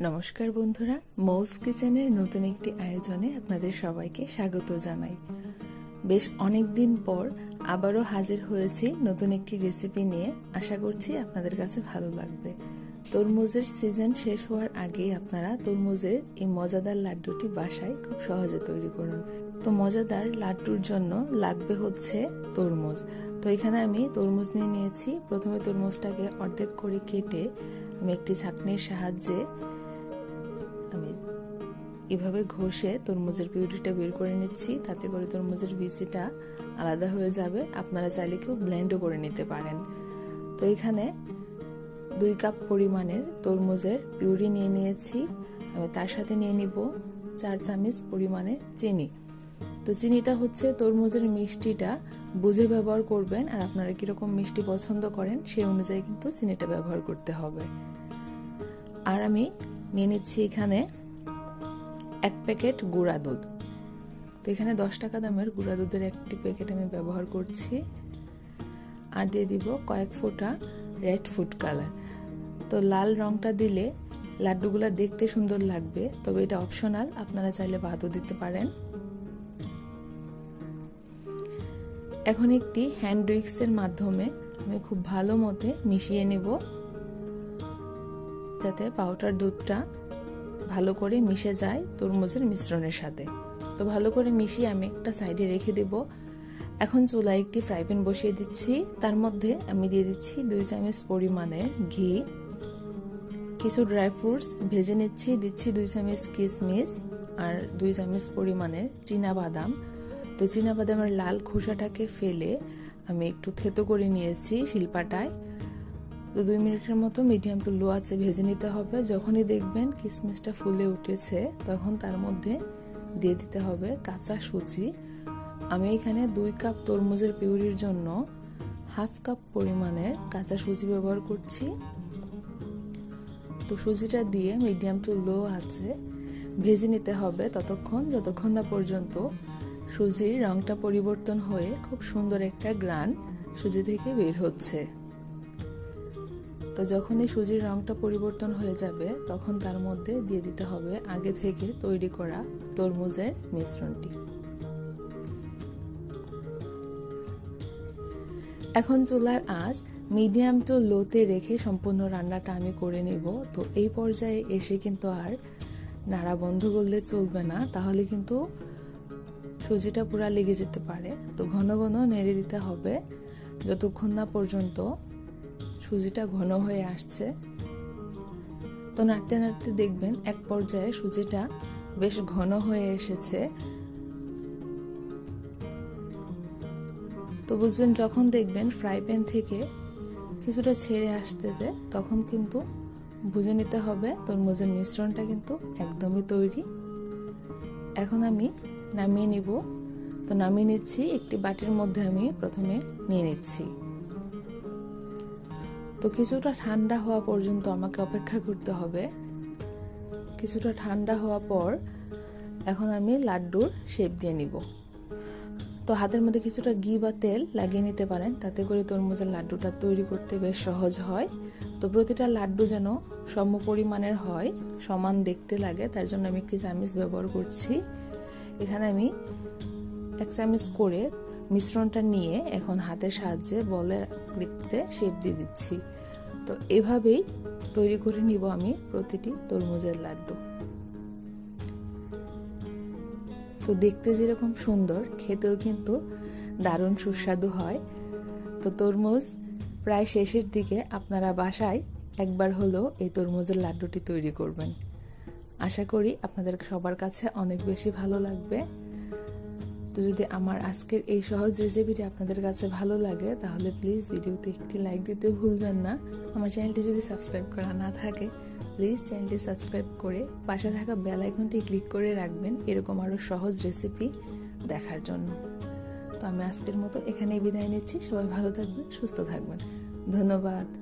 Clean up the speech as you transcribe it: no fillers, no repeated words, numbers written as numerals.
নমস্কার বন্ধুরা, মৌস কিচেনের নতুন একটি আয়োজনে আপনাদের সবাইকে স্বাগত জানাই। বেশ অনেক দিন পর আবারও হাজির হয়েছি নতুন একটি রেসিপি নিয়ে। আশা করছি আপনাদের কাছে ভালো লাগবে। তরমুজের সিজন শেষ হওয়ার আগেই আপনারা তরমুজের এই মজাদার লাড্ডুটি বাসায় খুব সহজে তৈরি করুন। তো মজাদার লাড্ডুর জন্য লাগবে হচ্ছে তরমুজ। তো এখানে আমি তরমুজ নিয়ে নিয়েছি। প্রথমে তরমুজটাকে অর্ধেক করে কেটে আমি একটি ছাঁকনির সাহায্যে আমি এভাবে ঘষে তরমুজের পিউরিটা বের করে নিচ্ছি। তাতে করে তরমুজের বিচিটা আলাদা হয়ে যাবে। আপনারা চাইলে কেউ ব্লেন্ডও করে নিতে পারেন। তো এখানে 2 কাপ পরিমাণের তরমুজের পিউরি নিয়ে নিয়েছি। আমি তার সাথে নিয়ে নিব 4 চামচ পরিমাণে চিনি। তো চিনিটা হচ্ছে তরমুজের মিষ্টিটা বুঝে ব্যবহার করবেন, আর আপনারা কিরকম মিষ্টি পছন্দ করেন সেই অনুযায়ী কিন্তু চিনিটা ব্যবহার করতে হবে। আর আমি নিয়ে নিচ্ছি এখানে 1 প্যাকেট গুঁড়া দুধ। তো এখানে 10 টাকা দামের গুঁড়া দুধের একটি প্যাকেট আমি ব্যবহার করছি। আর দিয়ে দিব কয়েক ফোঁটা রেড ফুড কালার। তো লাল রংটা দিলে লাড্ডুগুলা দেখতে সুন্দর লাগবে, তবে এটা অপশনাল, আপনারা চাইলে বাদও দিতে পারেন। এখন একটি হ্যান্ড উইক্সের মাধ্যমে আমি খুব ভালো মতে মিশিয়ে নেব, যাতে পাউডার দুধটা ভালো করে মিশে যায় তরমুজের মিশ্রণের সাথে। তো ভালো করে মিশিয়ে আমি একটা সাইডে রেখে দেব। এখন চুলায় একটি ফ্রাই প্যান বসিয়ে দিচ্ছি। তার মধ্যে আমি দিয়ে দিচ্ছি 2 চামচ পরিমাণের ঘি, কিছু ড্রাই ফ্রুটস ভেজে নিচ্ছি। দিচ্ছি 2 চামচ কিশমিশ আর 2 চামচ পরিমাণের চীনা বাদাম। তো চীনা বাদামের লাল খোসাটাকে ফেলে আমি একটু থেতো করে নিয়েছি শিলপাটায়। তো 2 মিনিটের মতো মিডিয়াম টু লো আঁচে ভেজে নিতে হবে। যখনই দেখবেন কিশমিশটা ফুলে উঠেছে তখন তার মধ্যে দিয়ে দিতে হবে কাঁচা সুজি। আমি এখানে 2 কাপ তরমুজের পিউরির জন্য 1/2 কাপ পরিমাণের কাঁচা সুজি ব্যবহার করছি। তো সুজিটা দিয়ে মিডিয়াম টু লো আঁচে ভেজে নিতে হবে যতক্ষণ না পর্যন্ত সুজির রংটা পরিবর্তন হয়ে খুব সুন্দর একটা গ্রান সুজি থেকে বের হচ্ছে। তো যখনই সুজির রংটা পরিবর্তন হয়ে যাবে তখন তার মধ্যে দিয়ে দিতে হবে আগে থেকে তৈরি করা তরমুজের মিশ্রণটি। এখন চুলার আঁচ মিডিয়াম টু লোতে রেখে সম্পূর্ণ রান্নাটা আমি করে নেব। তো এই পর্যায়ে এসে কিন্তু আর নাড়া বন্ধ করলে চলবে না, তাহলে কিন্তু সুজিটা পুরা লেগে যেতে পারে। তো ঘন ঘন নেড়ে দিতে হবে যতক্ষণ না পর্যন্ত সুজিটা ঘন হয়ে আসছে। তো নাড়তে নাড়তে দেখবেন এক পর্যায়ে সুজিটা বেশ ঘন হয়ে এসেছে। তো বুঝবেন যখন দেখবেন ফ্রাই প্যান থেকে কিছুটা ছেড়ে আসতেছে তখন কিন্তু বুঝে নিতে হবে তরমুজের মিশ্রণটা কিন্তু একদমই তৈরি। এখন আমি নামিয়ে নিব। তো নামিয়ে নিচ্ছি, একটি বাটির মধ্যে আমি প্রথমে নিয়ে নিচ্ছি। তো কিছুটা ঠান্ডা হওয়া পর্যন্ত আমাকে অপেক্ষা করতে হবে। কিছুটা ঠান্ডা হওয়া পর এখন আমি লাড্ডুর শেপ দিয়ে নিব। তো হাতের মধ্যে কিছুটা ঘি বা তেল লাগিয়ে নিতে পারেন, তাতে করে তরমুজের লাড্ডুটা তৈরি করতে বেশ সহজ হয়। তো প্রতিটা লাড্ডু যেন সম পরিমাণের হয়, সমান দেখতে লাগে, তার জন্য আমি একটি চামচ ব্যবহার করছি। এখানে আমি 1 চামচ করে মিশ্রণটা নিয়ে এখন হাতের সাহায্যে বলের আকৃতিতে শেপ দিয়ে দিচ্ছি। তো এভাবেই তৈরি করে নিব আমি প্রতিটি তরমুজের লাড্ডু। তো দেখতে যেরকম সুন্দর, খেতেও কিন্তু দারুণ সুস্বাদু হয়। তো তরমুজ প্রায় শেষের দিকে আপনারা বাসায় একবার হলেও এই তরমুজের লাড্ডুটি তৈরি করবেন। আশা করি আপনাদের সবার কাছে অনেক বেশি ভালো লাগবে। তো যদি আমার আজকের এই সহজ রেসিপিটি আপনাদের কাছে ভালো লাগে তাহলে প্লিজ ভিডিওতে একটি লাইক দিতে ভুলবেন না। আমার চ্যানেলটি যদি সাবস্ক্রাইব করা না থাকে প্লিজ চ্যানেলটি সাবস্ক্রাইব করে পাশে থাকা বেল আইকনটি ক্লিক করে রাখবেন এরকম আরও সহজ রেসিপি দেখার জন্য। তো আমি আজকের মতো এখানেই বিদায় নিচ্ছি। সবাই ভালো থাকবেন, সুস্থ থাকবেন। ধন্যবাদ।